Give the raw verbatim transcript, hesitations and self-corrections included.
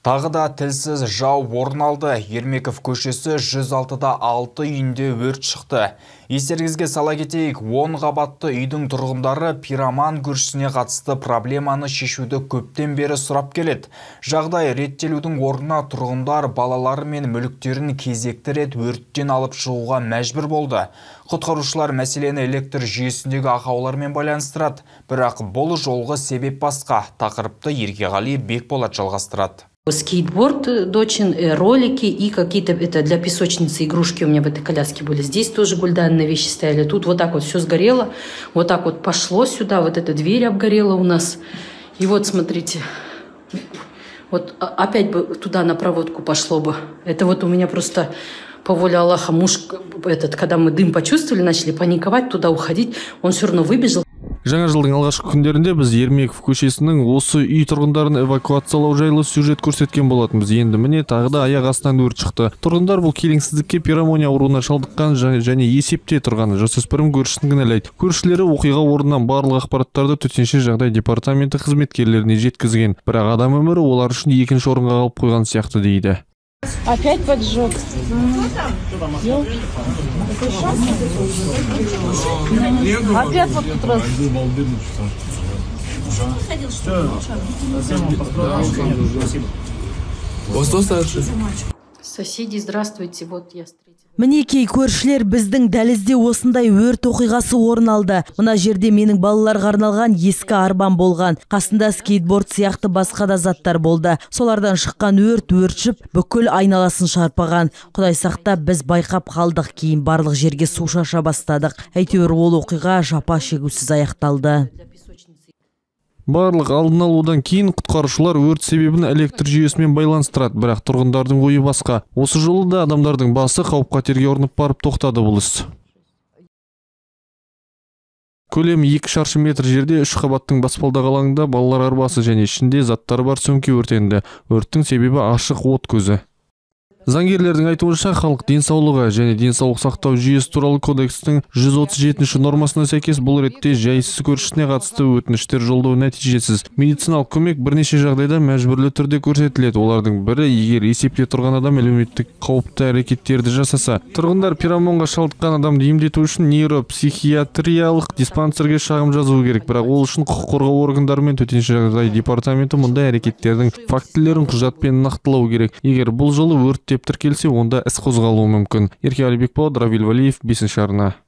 Тағы да тілсіз жау орын алды. Ермеков көшесі жүз алтыда алты үйінде өрт шықты. Естеріңізге сала кетейік, он қабатты үйдің тұрғындары пироман көршісіне қатысты проблеманы шешуді көптен бері сұрап келеді. Жағдай реттелудің орнына тұрғындар балалары мен мүліктерін кезекті рет өрттен алып шығуға мәжбүр болды. Құтқарушылар мәселені электр жүйесіндегі ақаулармен байланыстырады. Бірақ бұл жолғы себеп басқа. Тақырыпты Еркеғали Бекболат жалғастырады. Скейтборд дочен, ролики и какие-то это для песочницы игрушки у меня в этой коляске были. Здесь тоже гульданные вещи стояли. Тут вот так вот все сгорело. Вот так вот пошло сюда. Вот эта дверь обгорела у нас. И вот смотрите. Вот опять бы туда на проводку пошло бы. Это вот у меня просто по воле Аллаха муж, этот, когда мы дым почувствовали, начали паниковать, туда уходить. Он все равно выбежал. Жаңа жылдың алғашқы күндерінде біз Ермеков көшесінің осы үй тұрғындарын эвакуациялау жайлы сюжет көрсеткен болатынбыз. Енді міне тағы да аяқ астынан өрт шықты. Тұрғындар бұл келеңсіздікке пневмония ауруына шалдыққан және есепте тұрған жасөспірім көршісін кінәлайды. Көршілері оқиға орнынан барлық ақпараттарды төтенше жағдай департаменті қызметкерлеріне жеткізген. Бірақ адам өмірі олар үшін екінші орынға қалып қойған сияқты дейді. Опять поджог. Опять вот тут раз. Соседи, здравствуйте. Вот я встретила. Мінекей көршілер біздің дәлізде осындай өрт оқиғасы орын алды. Мына жерде менің балаларға арналған ескі арбам болған. Қасында скейтборд сияқты басқа да заттар болды. Солардан шыққан өрт өртшіп, бүкіл айналасын шарпаған. Құдай сақта біз байқап қалдық, кейін барлық жерге су шаша бастадық. Әйтеуір ол оқиға жапа шегусіз аяқталды. Барлық алдын алудан кейін құтқарушылар өрт себебін электр жүйесімен байланыстырады, бірақ тұрғындардың ойы басқа. Осы жолы да адамдардың басы қауіп-қатерге ұрынып барып тоқтады бұл іс. Көлемі екі шаршы метр жерде үш қабаттың баспалдақ алаңында балалар арбасы және ішінде заттары бар сөмке өртенді. Өрттің себебі ашық от көзі. Заңгерлердің айтуынша халық денсаулығы және денсаулық сақтау жүйесі туралы кодекстің жүз отыз жетінші нормасына сәйкес бұл ретте жайсыз көршісіне қатысты өтініштер жолдау нәтижесіз. Медициналық көмек бірнеше жағдайда мәжбүрлі түрде көрсетіледі. Олардың бірі егер есепте тұрған адам әлеуметтік қауіпті әрекеттерді жасаса. Тұрғындар пироманға шалдыққан адамды емдету үшін нейропсихиатриялық диспансерге шағым жазуы керек. Бірақ ол үшін құқық қорғау органдары мен төтенше жағдай департаменті мұндай әрекеттердің фактілерін құжатпен нақтылау керек. Егер бұл жолы өрт деп тіркелсе, онда іс қозғалуы мүмкін. Еркеғали Бекболат, Равиль Валиев, бесінші арна.